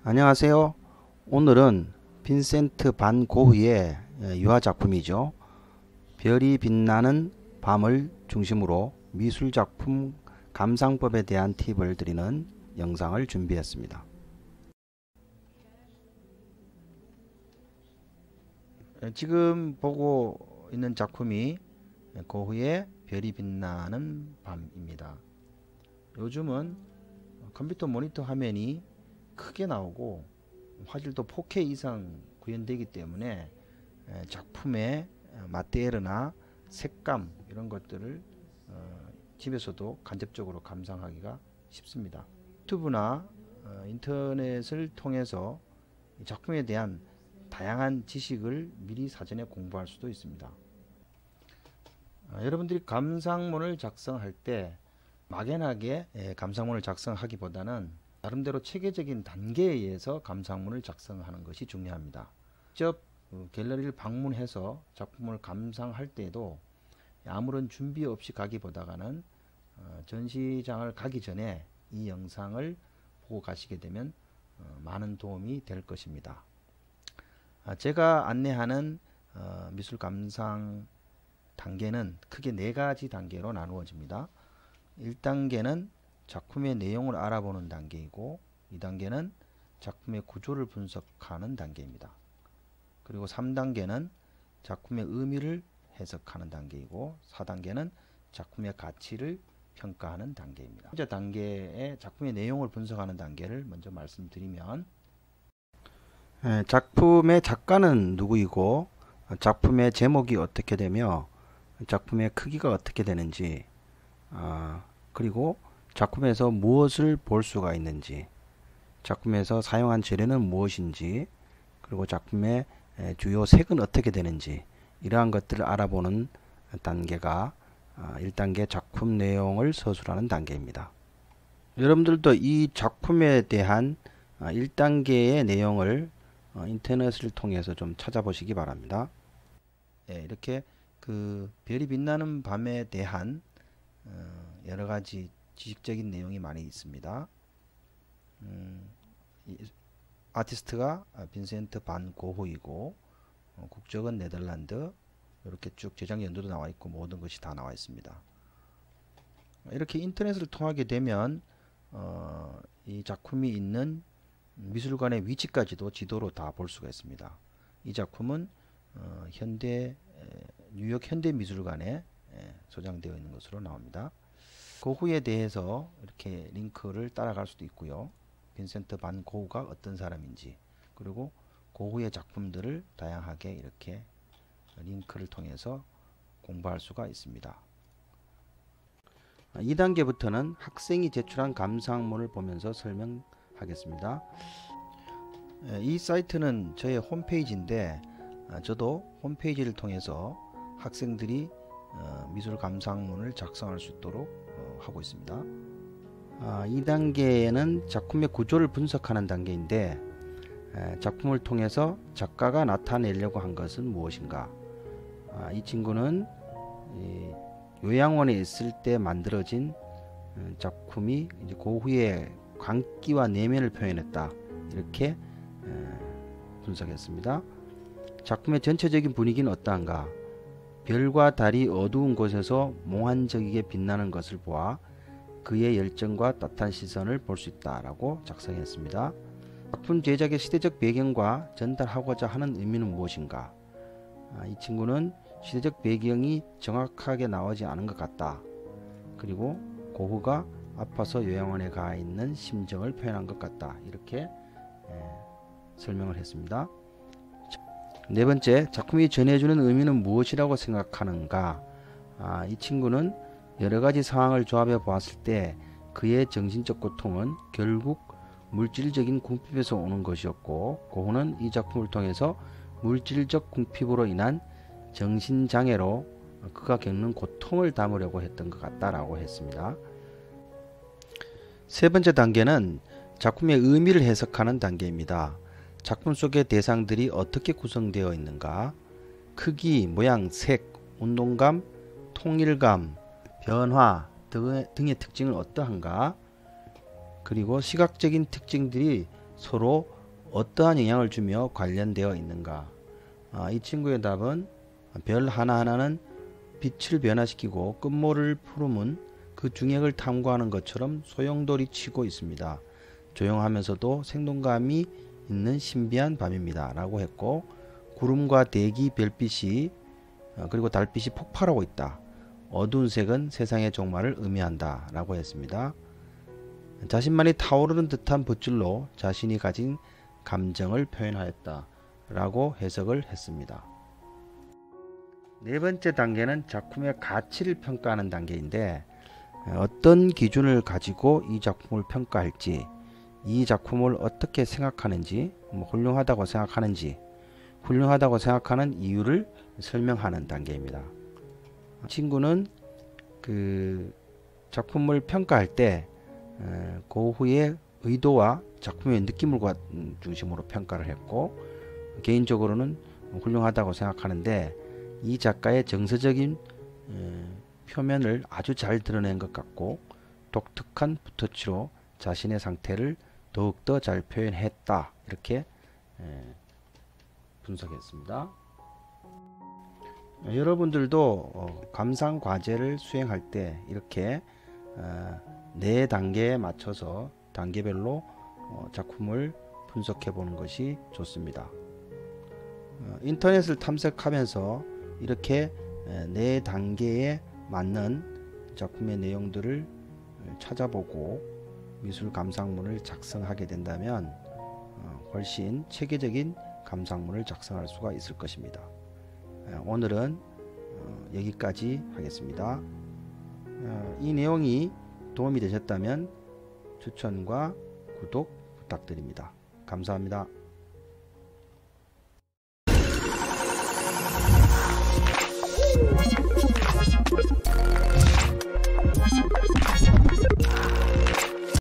안녕하세요. 오늘은 빈센트 반 고흐의 유화 작품이죠. 별이 빛나는 밤을 중심으로 미술 작품 감상법에 대한 팁을 드리는 영상을 준비했습니다. 지금 보고 있는 작품이 고흐의 별이 빛나는 밤입니다. 요즘은 컴퓨터 모니터 화면이 크게 나오고 화질도 4K 이상 구현되기 때문에 작품의 마테리얼이나 색감 이런 것들을 집에서도 간접적으로 감상하기가 쉽습니다. 유튜브나 인터넷을 통해서 작품에 대한 다양한 지식을 미리 사전에 공부할 수도 있습니다. 여러분들이 감상문을 작성할 때 막연하게 감상문을 작성하기보다는 나름대로 체계적인 단계에 의해서 감상문을 작성하는 것이 중요합니다. 직접 갤러리를 방문해서 작품을 감상할 때도 아무런 준비 없이 가기보다는 전시장을 가기 전에 이 영상을 보고 가시게 되면 많은 도움이 될 것입니다. 제가 안내하는 미술 감상 단계는 크게 4가지 단계로 나누어집니다. 1단계는 작품의 내용을 알아보는 단계이고 2단계는 작품의 구조를 분석하는 단계입니다. 그리고 3단계는 작품의 의미를 해석하는 단계이고 4단계는 작품의 가치를 평가하는 단계입니다. 현재 단계의 작품의 내용을 분석하는 단계를 먼저 말씀드리면 작품의 작가는 누구이고 작품의 제목이 어떻게 되며 작품의 크기가 어떻게 되는지 그리고 작품에서 무엇을 볼 수가 있는지, 작품에서 사용한 재료는 무엇인지, 그리고 작품의 주요 색은 어떻게 되는지 이러한 것들을 알아보는 단계가 1단계 작품 내용을 서술하는 단계입니다. 여러분들도 이 작품에 대한 1단계의 내용을 인터넷을 통해서 좀 찾아보시기 바랍니다. 이렇게 그 별이 빛나는 밤에 대한 여러가지 지식적인 내용이 많이 있습니다. 아티스트가 빈센트 반 고흐이고 국적은 네덜란드, 이렇게 쭉 제작 연도도 나와 있고 모든 것이 다 나와 있습니다. 이렇게 인터넷을 통하게 되면 이 작품이 있는 미술관의 위치까지도 지도로 다 볼 수가 있습니다. 이 작품은 뉴욕 현대미술관에 소장되어 있는 것으로 나옵니다. 고흐에 대해서 이렇게 링크를 따라갈 수도 있고요. 빈센트 반 고흐가 어떤 사람인지, 그리고 고흐의 작품들을 다양하게 이렇게 링크를 통해서 공부할 수가 있습니다. 2단계부터는 학생이 제출한 감상문을 보면서 설명하겠습니다. 이 사이트는 저의 홈페이지인데 저도 홈페이지를 통해서 학생들이 미술 감상문을 작성할 수 있도록 하고 있습니다. 2단계에는 작품의 구조를 분석하는 단계인데 작품을 통해서 작가가 나타내려고 한 것은 무엇인가. 이 친구는 요양원에 있을 때 만들어진 작품이 이제 고흐의 광기와 내면을 표현했다, 이렇게 분석했습니다. 작품의 전체적인 분위기는 어떠한가. 별과 달이 어두운 곳에서 몽환적이게 빛나는 것을 보아 그의 열정과 따뜻한 시선을 볼 수 있다라고 작성했습니다. 작품 제작의 시대적 배경과 전달하고자 하는 의미는 무엇인가. 이 친구는 시대적 배경이 정확하게 나오지 않은 것 같다. 그리고 고흐가 아파서 요양원에 가 있는 심정을 표현한 것 같다, 이렇게 설명을 했습니다. 4번째, 작품이 전해주는 의미는 무엇이라고 생각하는가. 이 친구는 여러가지 상황을 조합해 보았을 때 그의 정신적 고통은 결국 물질적인 궁핍에서 오는 것이었고, 고흐는 이 작품을 통해서 물질적 궁핍으로 인한 정신장애로 그가 겪는 고통을 담으려고 했던 것 같다라고 했습니다. 3번째 단계는 작품의 의미를 해석하는 단계입니다. 작품 속의 대상들이 어떻게 구성되어 있는가, 크기, 모양, 색, 운동감, 통일감, 변화 등의 특징은 어떠한가, 그리고 시각적인 특징들이 서로 어떠한 영향을 주며 관련되어 있는가? 이 친구의 답은 별 하나하나는 빛을 변화시키고 끝모를 푸르면 그 중액을 탐구하는 것처럼 소용돌이 치고 있습니다. 조용하면서도 생동감이 있는 신비한 밤입니다. 라고 했고, 구름과 대기, 별빛이 그리고 달빛이 폭발하고 있다. 어두운 색은 세상의 종말을 의미한다. 라고 했습니다. 자신만이 타오르는 듯한 붓줄로 자신이 가진 감정을 표현하였다. 라고 해석을 했습니다. 네 번째 단계는 작품의 가치를 평가하는 단계인데, 어떤 기준을 가지고 이 작품을 평가할지, 이 작품을 어떻게 생각하는지, 훌륭하다고 생각하는지, 훌륭하다고 생각하는 이유를 설명하는 단계입니다. 친구는 그 작품을 평가할 때 그 후에 의도와 작품의 느낌을 중심으로 평가를 했고, 개인적으로는 훌륭하다고 생각하는데 이 작가의 정서적인 표면을 아주 잘 드러낸 것 같고, 독특한 붓터치로 자신의 상태를 더욱더 잘 표현했다. 이렇게 분석했습니다. 여러분들도 감상 과제를 수행할 때 이렇게 4단계에 맞춰서 단계별로 작품을 분석해 보는 것이 좋습니다. 인터넷을 탐색하면서 이렇게 4단계에 맞는 작품의 내용들을 찾아보고 미술 감상문을 작성하게 된다면 훨씬 체계적인 감상문을 작성할 수가 있을 것입니다. 오늘은 여기까지 하겠습니다. 이 내용이 도움이 되셨다면 추천과 구독 부탁드립니다. 감사합니다. you